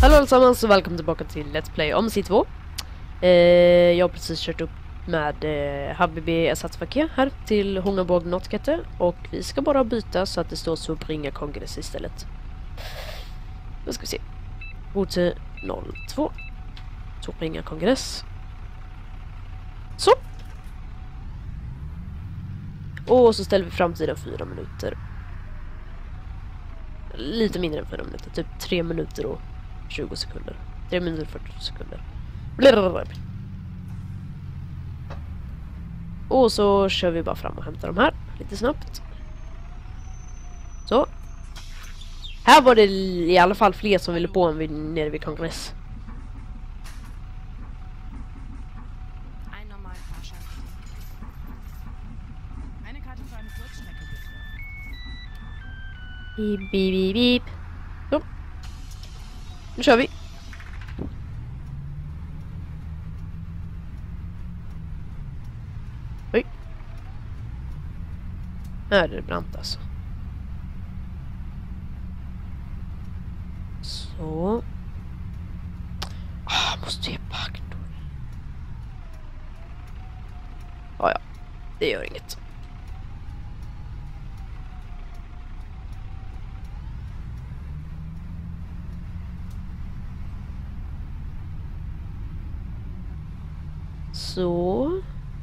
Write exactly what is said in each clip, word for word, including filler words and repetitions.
Hallå allesammans och välkommen tillbaka till Let's Play om C två. eh, Jag har precis kört upp med eh, Habibi Esatsvake här till Hungerbåg Nottkette. Och vi ska bara byta så att det står så bringa kongress istället. Nu ska vi se. Route noll två. Så bringa kongress. Så. Och så ställer vi framtiden fyra minuter. Lite mindre än fyra minuter. Typ tre minuter och tjugo sekunder. tre minuter och fyrtio sekunder. Blablabla. Och så kör vi bara fram och hämtar de här lite snabbt. Så. Här var det i alla fall fler som ville på än vid, nere vid kongress. Beep, beep, beep, beep. Så. Nu kör vi. Oj. Här är det brant alltså. Så. Ah, måste ge backdoor. Ja, ja. Det gör inget. Så.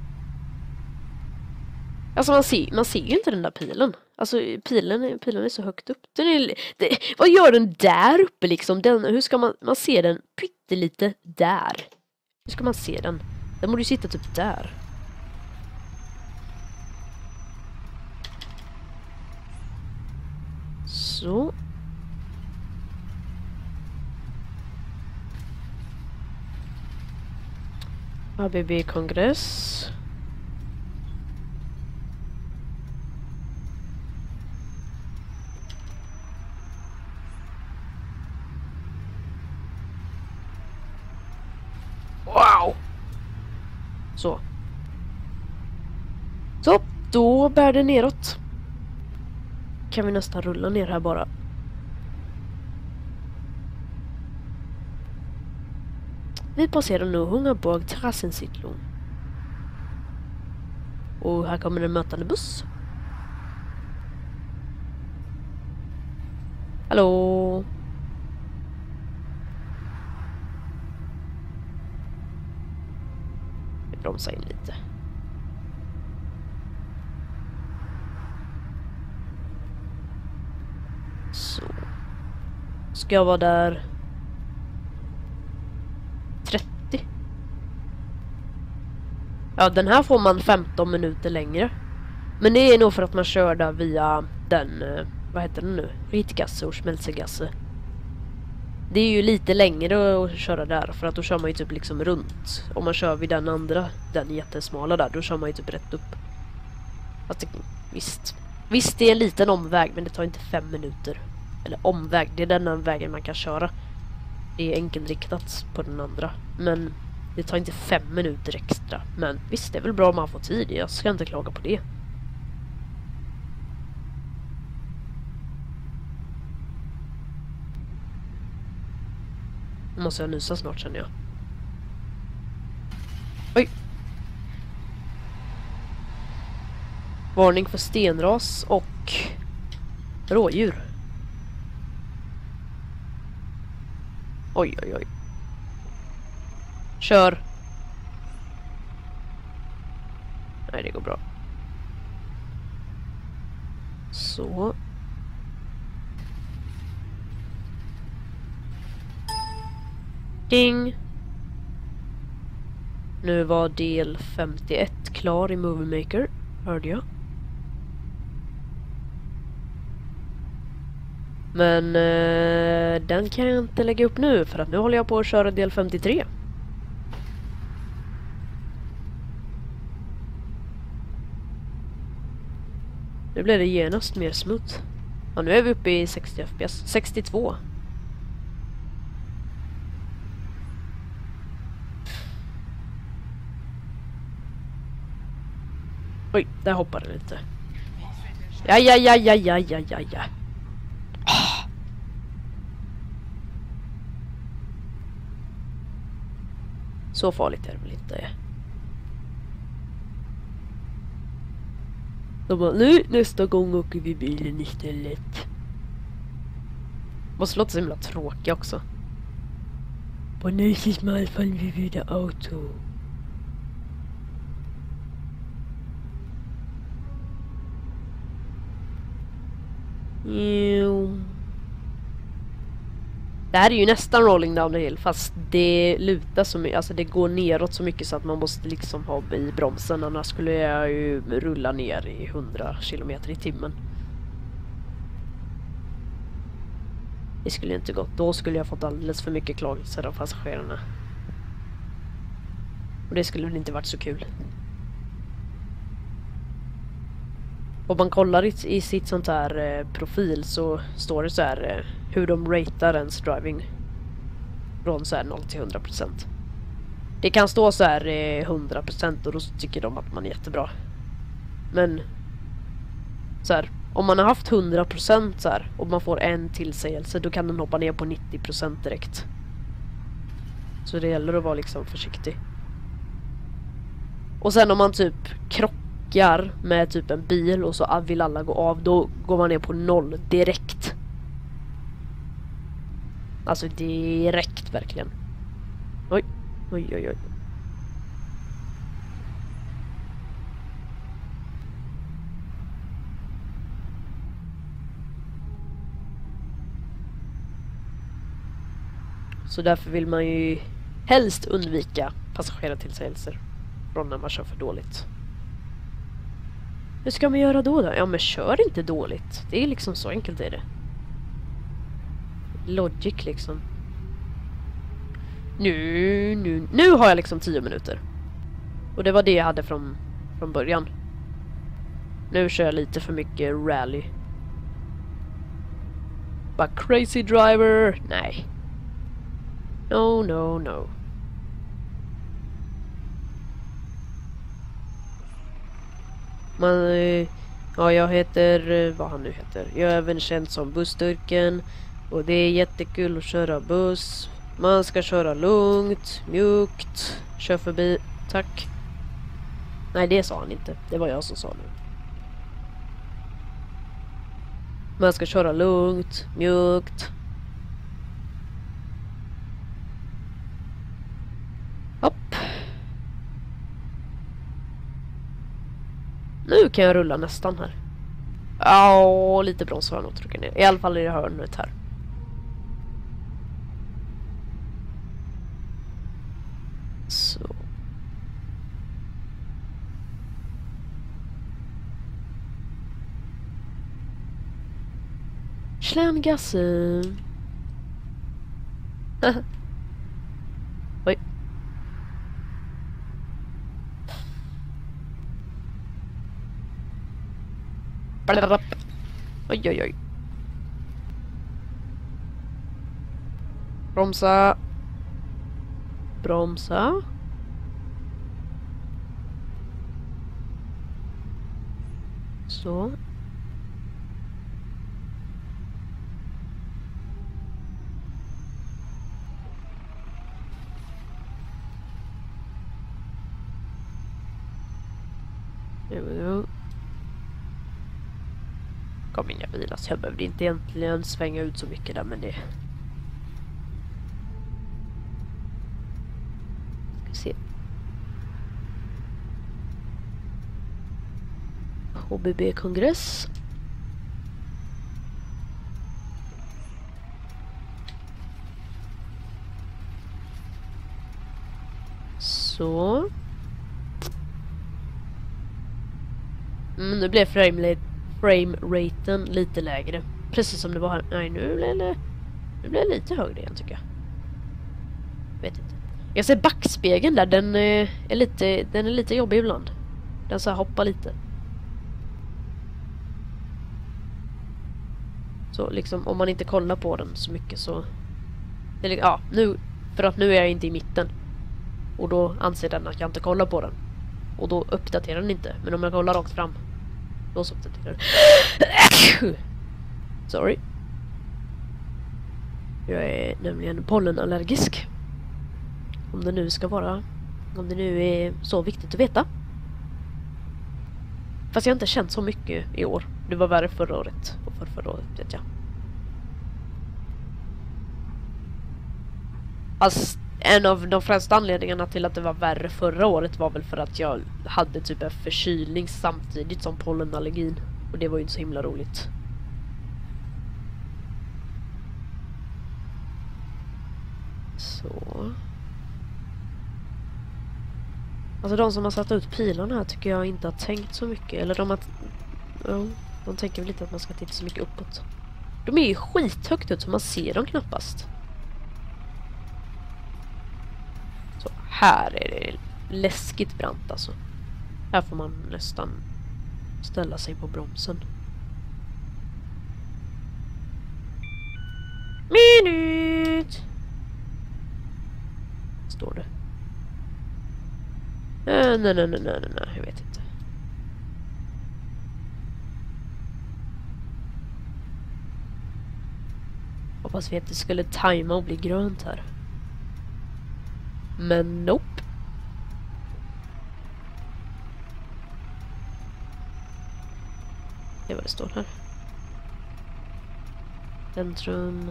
Alltså man ser, man ser ju inte den där pilen. Alltså pilen, pilen är så högt upp. Den är, det, vad gör den där uppe liksom? Den, hur ska man, man se den pyttelite där? Hur ska man se den? Den borde ju sitta typ där. Så. A B B-kongress. Wow! Så. Så, då bär det neråt. Kan vi nästan rulla ner här bara. Vi passerar nu Hungerbåg Terrassensiedlung. Och här kommer en mötande buss. Hallå? Vi bromsar in lite. Så. Ska jag vara där? trettio. Ja, den här får man femton minuter längre. Men det är nog för att man kör där via den, vad heter den nu? Ritgasse och Schmelzegasse. Det är ju lite längre att köra där, för att då kör man ju typ liksom runt. Om man kör vid den andra, den jättesmala där, då kör man ju typ rätt upp. Fast det, visst. Visst, det är en liten omväg, men det tar inte fem minuter. Eller omväg, det är den vägen man kan köra. Det är enkelriktat på den andra. Men det tar inte fem minuter extra. Men visst, det är väl bra om man får tid. Jag ska inte klaga på det. Nu måste jag nysa snart, känner jag. Oj. Varning för stenras och rådjur. Oj, oj, oj. Kör. Nej, det går bra. Så. Ding. Nu var del femtioett klar i Movie Maker. Hörde jag. Men eh, den kan jag inte lägga upp nu, för att nu håller jag på att köra del femtiotre. Nu blir det genast mer smooth. Ja, nu är vi uppe i sextio F P S. sextiotvå. Oj, där hoppar det lite. Ja, ja, ja, ja, ja, ja, ja, ja. Så farligt är det väl inte. De bara, nu nästa gång åker vi bilen istället. Måste låta så himla tråkigt också. På nysis med i alla fall vi vill ha auto. Jo. Det här är ju nästan rolling down the hill, fast det lutar så mycket, alltså det går neråt så mycket så att man måste liksom ha i bromsen, annars skulle jag ju rulla ner i hundra kilometer i timmen. Det skulle inte gått, då skulle jag fått alldeles för mycket klagelser av passagerarna. Och det skulle väl inte varit så kul. Om man kollar i, i sitt sånt här eh, profil så står det så här eh, hur de ratear ens driving från så här noll till hundra procent. Det kan stå så här eh, hundra procent och då tycker de att man är jättebra. Men så här, om man har haft hundra procent så här och man får en tillsägelse, då kan den hoppa ner på nittio procent direkt. Så det gäller att vara liksom försiktig. Och sen om man typ krockar med typ en bil och så vill alla gå av, då går man ner på noll direkt. Alltså direkt verkligen. Oj, oj, oj, oj. Så därför vill man ju helst undvika passagerartillsägelser från när man kör för dåligt. Hur ska man göra då då? Ja, men kör inte dåligt. Det är liksom så enkelt är det. Logic liksom. Nu, nu, nu har jag liksom tio minuter. Och det var det jag hade från, från början. Nu kör jag lite för mycket rally. Bara crazy driver. Nej. No, no, no. Man, ja, jag heter, vad han nu heter. Jag är även känd som bussturken. Och det är jättekul att köra buss. Man ska köra lugnt, mjukt. Kör förbi, tack. Nej, det sa han inte. Det var jag som sa nu. Man ska köra lugnt, mjukt. Hopp. Nu kan jag rulla nästan här. Ja, lite broms har jag nog tryckt ner. I alla fall i det hörnet här. Så. Slämgassen. Oj. Oj, oj, oj. Bromsa. Bromsa. Så. Jo. Kom inga bilar, så jag behövde inte egentligen svänga ut så mycket där, men det... Ska se. H B B-kongress. Så. Mm, nu blev frame frame-raten lite lägre. Precis som det var här. Nej, nu blev det, nu blev det lite högre igen tycker jag. Vet inte. Jag ser backspegeln där. Den är lite, den är lite jobbig ibland. Den så här hoppar lite. Så liksom om man inte kollar på den så mycket så... Eller, ja, nu... För att nu är jag inte i mitten. Och då anser den att jag inte kollar på den. Och då uppdaterar den inte. Men om jag kollar rakt fram, då så uppdaterar den. Sorry. Jag är nämligen pollenallergisk. Om det nu ska vara... Om det nu är så viktigt att veta. Fast jag har inte känt så mycket i år. Det var värre förra året. Och för förra året vet jag. Alltså, en av de främsta anledningarna till att det var värre förra året var väl för att jag hade typ en förkylning samtidigt som pollenallergin. Och det var ju inte så himla roligt. Så. Alltså de som har satt ut pilarna här tycker jag inte har tänkt så mycket. Eller de har... Ja, de tänker väl inte att man ska titta så mycket uppåt. De är ju skithögt ut så man ser dem knappast. Så här är det läskigt brant alltså. Här får man nästan ställa sig på bromsen. Minut! Står det. Äh, nej, nej, nej, nej, nej, jag vet inte. Hoppas vi att det skulle tajma och bli grönt här. Men nope. Det är vad det står här. Centrum...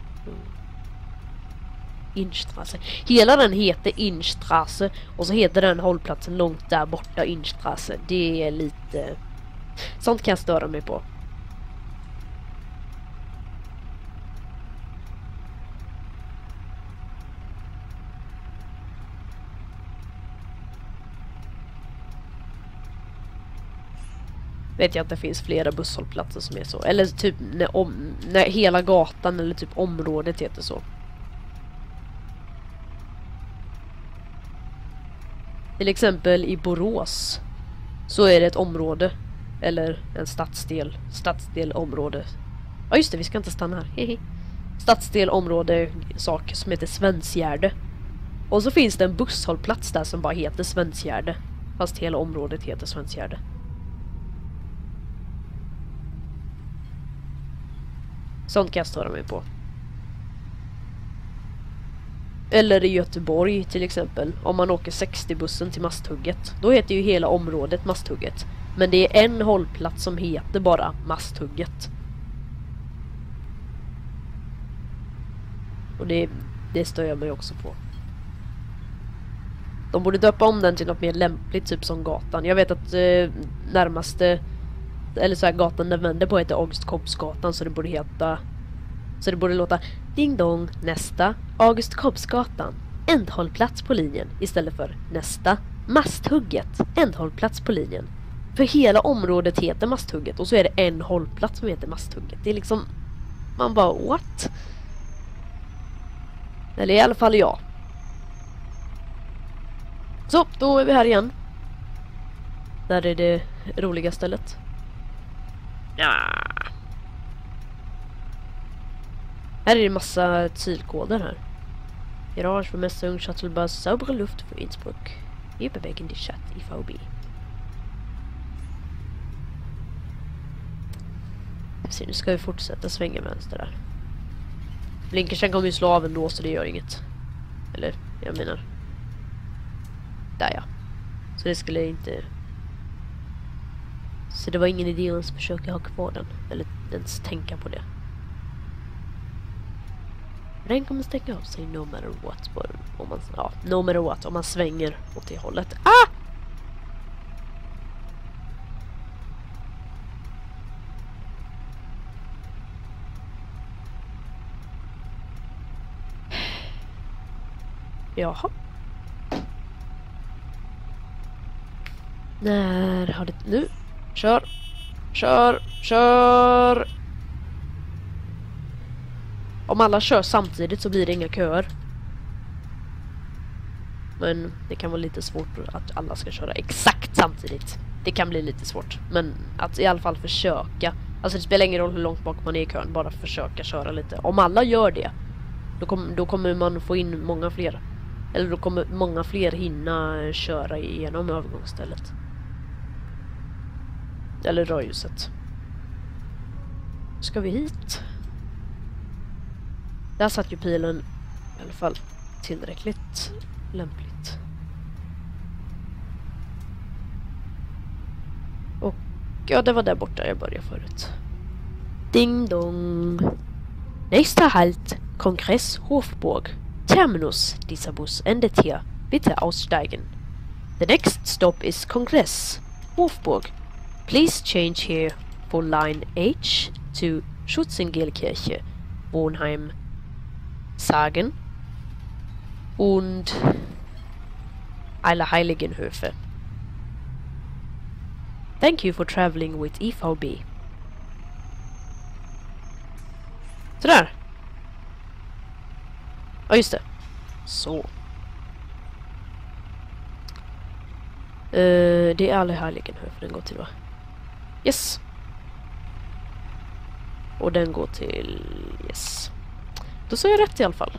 Inchstrasse. Hela den heter Inchstrasse och så heter den hållplatsen långt där borta Inchstrasse. Det är lite... Sånt kan jag störa mig på. Vet jag att det finns flera busshållplatser som är så. Eller typ när, om, när hela gatan eller typ området heter så. Till exempel i Borås så är det ett område eller en stadsdel, stadsdel, område. Ja just det, vi ska inte stanna här. Hehe. Stadsdel, område, sak som heter Svensgärde. Och så finns det en busshållplats där som bara heter Svensgärde. Fast hela området heter Svensgärde. Sånt kan jag störa mig på. Eller i Göteborg till exempel. Om man åker sextio-bussen till Masthugget. Då heter ju hela området Masthugget. Men det är en hållplats som heter bara Masthugget. Och det, det stör jag mig också på. De borde döpa om den till något mer lämpligt, typ som gatan. Jag vet att eh, närmaste... Eller så här, gatan den vänder på heter August Koppsgatan. Så det borde heta... Så det borde låta ding dong, nästa August Koppsgatan, ändhållplats på linjen. Istället för nästa Masthugget, ändhållplats på linjen. För hela området heter Masthugget. Och så är det en hållplats som heter Masthugget. Det är liksom... Man bara, what? Eller i alla fall jag. Så, då är vi här igen. Där är det roliga stället. Ja. Här är det massa tylkoder här. Garage för Messung, Shuttlebus, Saubere Luft för Innsbruck. Überwegen die Stadt I V B. Så nu ska vi fortsätta svänga vänster där. Blinkersen kommer ju slå av ändå så det gör inget. Eller, jag menar. Där ja. Så det skulle inte... Så det var ingen idé att försöka ha kvar den. Eller ens tänka på det. Den kommer stänga av sig no matter what. Om man, ja, no matter what. Om man svänger åt det hållet. Ah! Jaha. När har det... Nu. Kör. Kör. Kör. Om alla kör samtidigt så blir det inga köer. Men det kan vara lite svårt att alla ska köra exakt samtidigt. Det kan bli lite svårt. Men att i alla fall försöka. Alltså det spelar ingen roll hur långt bak man är i kön. Bara försöka köra lite. Om alla gör det, då, kom, då kommer man få in många fler. Eller då kommer många fler hinna köra igenom övergångsstället. Eller rödljuset. Ska vi hit? Där satt ju pilen i alla fall tillräckligt lämpligt. Och ja, det var där borta jag började förut. Ding dong. Nästa halt, Kongress Hofburg. Terminus dieser Bus endet hier. Bitte aussteigen. The next stop is Kongress Hofburg. Please change here for line H to Schutzengelkirche, Wohnheim, Sagen und Allerheiligenhöfe. Thank you for traveling with E V B. Sådär. Ja, just det. Så. Uh, det är Allerheiligenhöfe den går till, va? Yes. Och den går till... Yes. Då sa jag rätt i alla fall.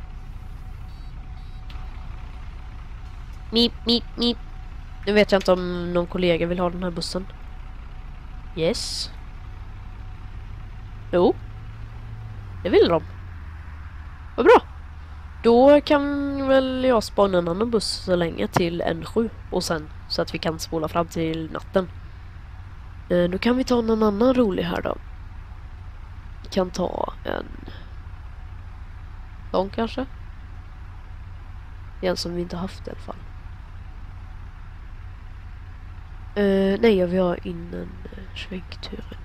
Mip, mip, mip. Nu vet jag inte om någon kollega vill ha den här bussen. Yes. Jo. Det vill de. Vad bra. Då kan väl jag spana en annan buss så länge till N sju. Och sen så att vi kan spola fram till natten. Eh, då kan vi ta någon annan rolig här då. Vi kan ta en... Sån kanske. En som vi inte haft i alla fall. Uh, nej, jag vill ha in en uh, svängturen.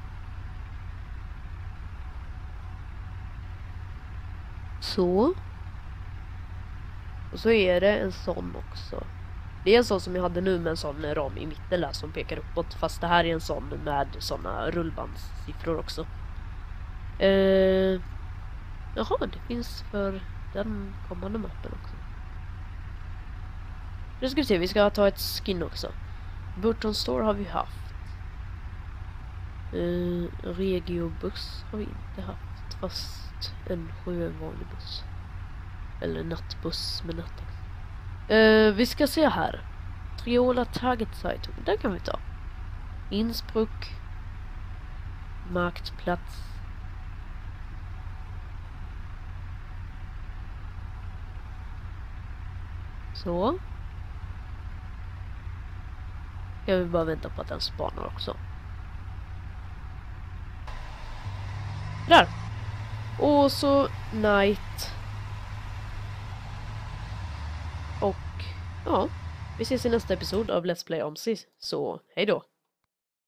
Så. Och så är det en sån också. Det är en sån som jag hade nu med en sån ram i mitten där som pekar uppåt. Fast det här är en sån med såna rullbandssiffror också. Uh, jaha, det finns för den kommande mappen också. Nu ska vi se, vi ska ta ett skin också. Burton Store har vi haft. Uh, Regiobuss har vi inte haft. Fast en sjövanlig buss. Eller nattbuss med nattax. Uh, vi ska se här. Triola Target Zeitung. Den kan vi ta. Innsbruck. Marktplats. Så. Jag vill bara vänta på att den spanar också. Där. Och så night. Och ja, vi ses i nästa episod av Let's Play Omsi. Så hej då.